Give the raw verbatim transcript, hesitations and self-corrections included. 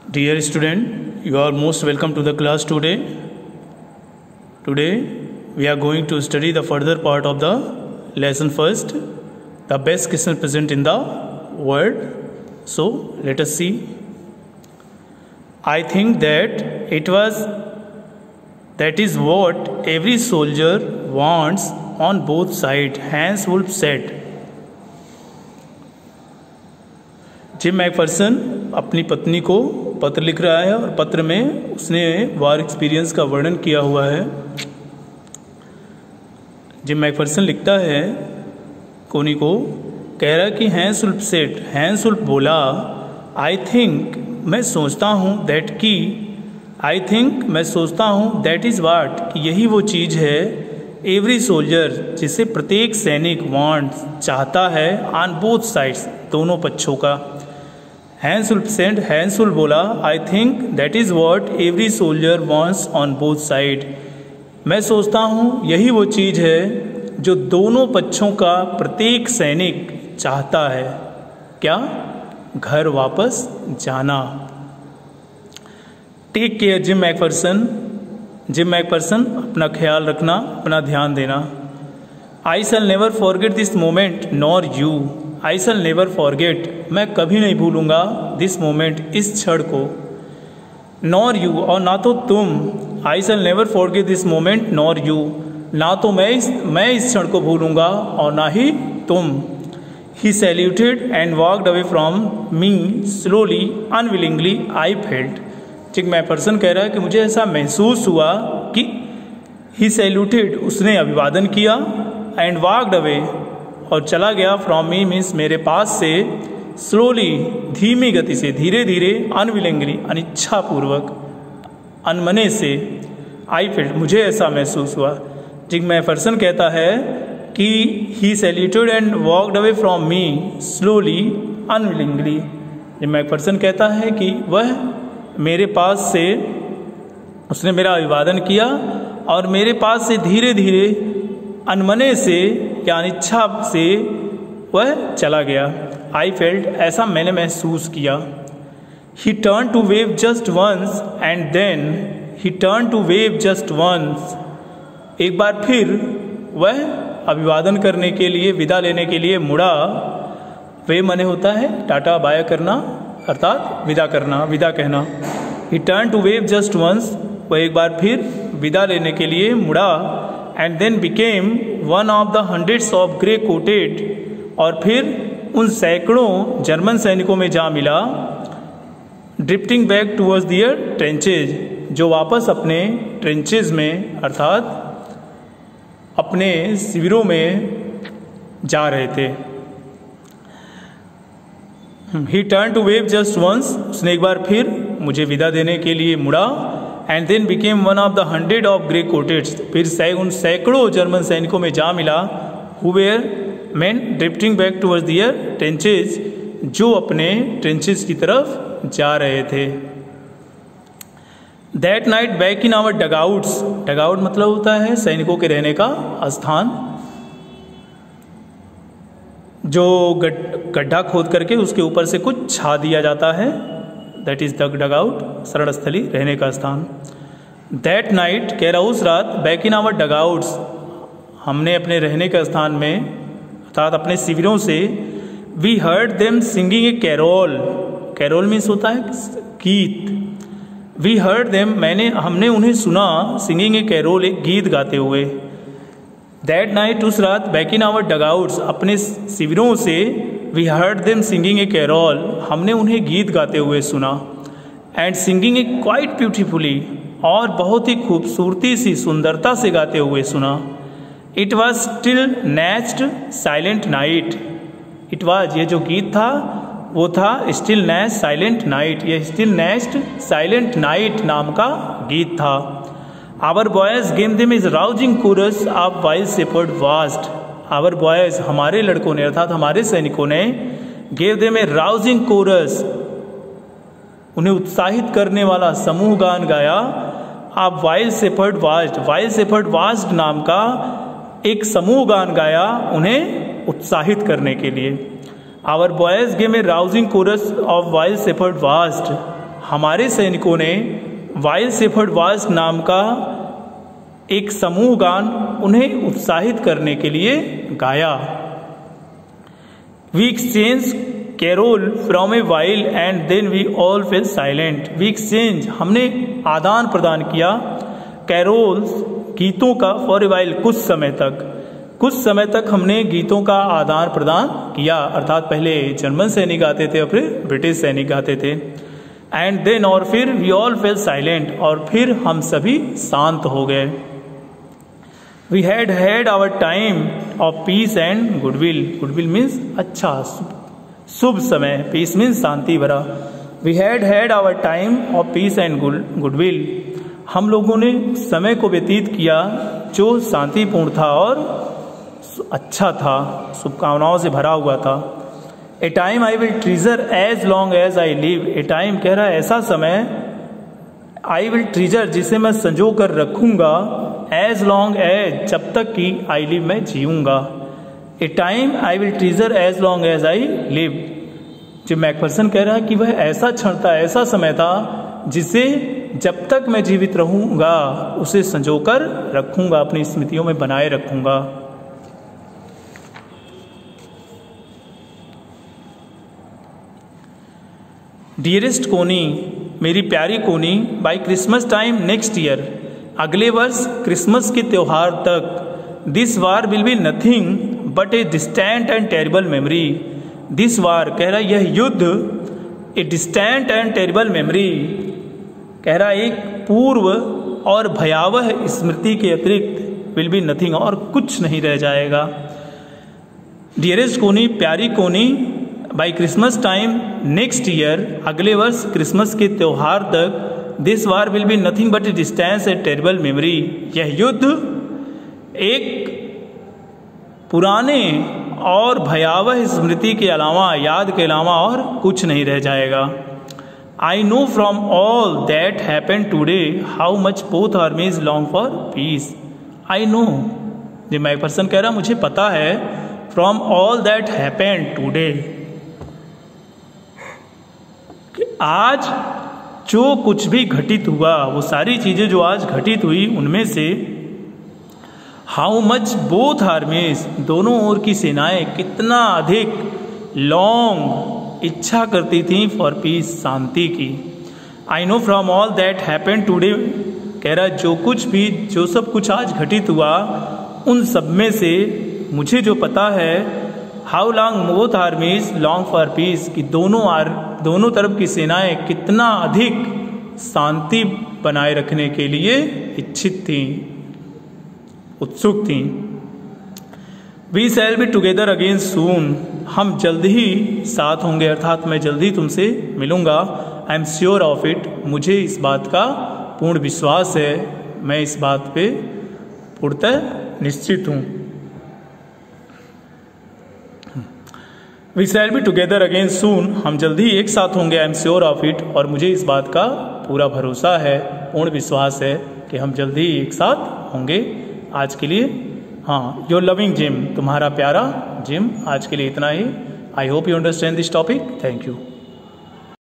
Dear student, you are most welcome to the class today. Today we are going to study the further part of the lesson first, the best Christian present in the world. So let us see. I think that it was that is what every soldier wants on both sides, Hans Wolf said. Jim McPherson अपनी पत्नी को पत्र लिख रहा है और पत्र में उसने वार एक्सपीरियंस का वर्णन किया हुआ है। जिम मैकफर्सन लिखता है कोनी को, कह रहा है कि Hans Wolf said, Hans Wolf बोला, आई थिंक मैं सोचता हूँ, दैट की आई थिंक मैं सोचता हूँ, दैट इज़ वाट कि यही वो चीज़ है, एवरी सोल्जर जिसे प्रत्येक सैनिक वांट्स चाहता है, ऑन बोथ साइड्स दोनों पक्षों का। Hans Wolf said, Hans Wolf बोला, I think that is what every soldier wants on both side. मैं सोचता हूँ यही वो चीज़ है जो दोनों पक्षों का प्रत्येक सैनिक चाहता है। क्या? घर वापस जाना। Take care Jim McPherson, Jim McPherson अपना ख्याल रखना, अपना ध्यान देना। I shall never forget this moment nor you, I shall never forget मैं कभी नहीं भूलूंगा, दिस मोमेंट इस क्षण को, नॉर यू और ना तो तुम, I shall never forget this moment nor you ना तो मैं इस मैं इस क्षण को भूलूंगा और ना ही तुम। He saluted and walked away from me slowly unwillingly I felt. ठीक, मैं पर्सन कह रहा है कि मुझे ऐसा महसूस हुआ कि ही सैल्यूटेड उसने अभिवादन किया, एंड वॉकड अवे और चला गया, फ्रॉम मी मीन्स मेरे पास से, स्लोली धीमी गति से, धीरे धीरे, अनविलिंगली अनिच्छापूर्वक, अनमने से, आई फेल्ट मुझे ऐसा महसूस हुआ। जिग मैकफर्सन कहता है कि he saluted and walked away from me slowly unwillingly. Jim McPherson कहता है कि वह मेरे पास से, उसने मेरा अभिवादन किया और मेरे पास से धीरे धीरे अनमने से या अनिच्छा से वह चला गया। आई फेल्ट ऐसा मैंने महसूस किया। He turn to wave just once and then, he turn to wave just once एक बार फिर वह अभिवादन करने के लिए, विदा लेने के लिए मुड़ा। वे मने होता है टाटा बाय करना, अर्थात विदा करना, विदा कहना। He turn to wave just once वह एक बार फिर विदा लेने के लिए मुड़ा, and then became one of the hundreds of grey coated और फिर उन सैकड़ों जर्मन सैनिकों में जा मिला, drifting back towards their trenches जो वापस अपने ट्रेंचेज में अर्थात अपने शिविरों में जा रहे थे। He turn to wave just once उसने एक बार फिर मुझे विदा देने के लिए मुड़ा, and then became one of the hundred of grey coateds फिर सै, उन सैकड़ों जर्मन सैनिकों में जा मिला, who were men drifting back towards their trenches जो अपने ट्रेंचेज की तरफ जा रहे थे। That night back in our dugouts, dugout मतलब होता है सैनिकों के रहने का स्थान, जो गड्ढा खोद करके उसके ऊपर से कुछ छा दिया जाता है, दैट इज द डगआउट, शरण स्थली, रहने का स्थान। दैट नाइट कह रहा उस रात, बैक इन आवर डगआउट्स हमने अपने रहने के स्थान में अर्थात अपने शिविरों से, we heard them singing a carol, carol means होता है गीत, वी हर्ड देम मैंने हमने उन्हें सुना, सिंगिंग ए कैरोल एक गीत गाते हुए। दैट नाइट उस रात, बैक इन आवर डगआउट्स अपने शिविरों से, we heard them singing a carol हमने उन्हें गीत गाते हुए सुना, and singing a quite beautifully और बहुत ही खूबसूरती सी सुंदरता से गाते हुए सुना। It was still nest silent night, it was ये जो गीत था वो था स्टिल नेस्ट साइलेंट नाइट, ये स्टिल नेस्ट साइलेंट नाइट नाम का गीत था। Our boys gave them is rousing chorus of wild shepherd vast, our boys हमारे लड़कों ने अर्थात हमारे सैनिकों ने, gave them a rousing chorus उन्हें उत्साहित करने वाला समूह गान गाया, आप wild shepherd vast, wild shepherd vast नाम का एक समूह गान गाया उन्हें उत्साहित करने के लिए। Our boys gave a rousing chorus of wild shepherd vast, हमारे सैनिकों ने वाइल्ड शेफर्ड वाल्स नाम का एक समूह गान उन्हें उत्साहित करने के लिए गाया। We exchange carol from a while and then we all fell silent. We exchange हमने आदान प्रदान किया, कैरोल्स गीतों का, फॉर ए वाइल कुछ समय तक, कुछ समय तक हमने गीतों का आदान प्रदान किया, अर्थात पहले जर्मन सैनिक गाते थे और फिर ब्रिटिश सैनिक गाते थे। एंड देन और फिर वी ऑल फेल साइलेंट, और फिर हम सभी शांत हो गए। We had had our time of peace and goodwill. Goodwill means अच्छा, शुभ समय, पीस मीन्स शांति भरा। We had had our time of peace and goodwill. हम लोगों ने समय को व्यतीत किया जो शांतिपूर्ण था और अच्छा था, शुभकामनाओं से भरा हुआ था। A time I will treasure as long as I live. A time कह रहा है ऐसा समय, आई विल ट्रीजर जिसे मैं संजो कर रखूंगा, एज लॉन्ग एज जब तक कि आई लिव मैं जीऊंगा। A time I will treasure as long as I live. जो मैकफर्सन कह रहा है कि वह ऐसा क्षण था, ऐसा समय था जिसे जब तक मैं जीवित रहूंगा उसे संजोकर रखूंगा, अपनी स्मृतियों में बनाए रखूंगा। डियरेस्ट कोनी, मेरी प्यारी Connie, by Christmas time next year, अगले वर्ष क्रिसमस के त्योहार तक, this war will be nothing but a distant and terrible memory. This war कह रहा है यह युद्ध, a distant and terrible memory कह रहा है एक पूर्व और भयावह स्मृति के अतिरिक्त, विल बी नथिंग और कुछ नहीं रह जाएगा। डियरेस्ट कोनी, प्यारी Connie, by Christmas time next year, अगले वर्ष क्रिसमस के त्योहार तक, this war will be nothing but a distance and terrible memory, यह युद्ध एक पुराने और भयावह स्मृति के अलावा, याद के अलावा और कुछ नहीं रह जाएगा। I know from all that happen today how much both armies long for peace. I know, जो मैकफर्सन कह रहा मुझे पता है, from all that happen today, आज जो कुछ भी घटित हुआ, वो सारी चीजें जो आज घटित हुई उनमें से, हाउ मच बोथ आर्मीज, दोनों ओर की सेनाएं कितना अधिक, लॉन्ग इच्छा करती थी फॉर पीस, शांति की। I know from all that happen today, कह रहा जो कुछ भी, जो सब कुछ आज घटित हुआ उन सब में से मुझे जो पता है, how long both armies long for peace, कि दोनों आर दोनों तरफ की सेनाएं कितना अधिक शांति बनाए रखने के लिए इच्छित थी, उत्सुक थी। We shall be together again soon, हम जल्द ही साथ होंगे, अर्थात मैं जल्द ही तुमसे मिलूंगा। I am sure of it, मुझे इस बात का पूर्ण विश्वास है, मैं इस बात पे पूर्णतः निश्चित हूं। We shall be together again soon, हम जल्द ही एक साथ होंगे, I am sure of it, और मुझे इस बात का पूरा भरोसा है, पूर्ण विश्वास है कि हम जल्द ही एक साथ होंगे। आज के लिए हाँ, योर लविंग जिम, तुम्हारा प्यारा जिम। आज के लिए इतना ही। I hope you understand this topic. Thank you.